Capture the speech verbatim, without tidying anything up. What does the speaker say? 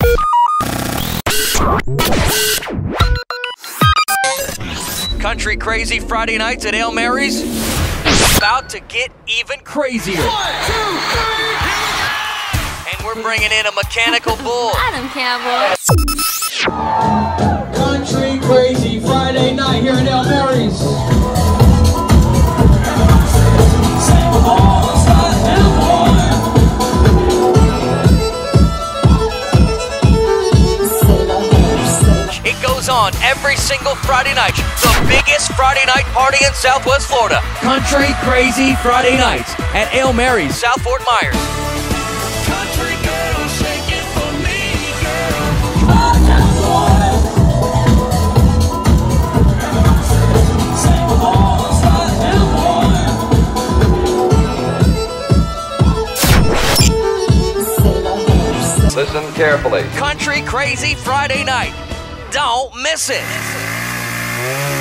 Country Crazy Friday nights at Hail Mary's. About to get even crazier. One, two, three. And we're bringing in a mechanical bull. Adam Campbell. Country Crazy Friday night here at Hail Mary's. It goes on every single Friday night. The biggest Friday night party in Southwest Florida. Country Crazy Friday nights at Hail Mary's, South Fort Myers. Country girl, shake it for me, girl. Listen carefully. Country Crazy Friday night. Don't miss it.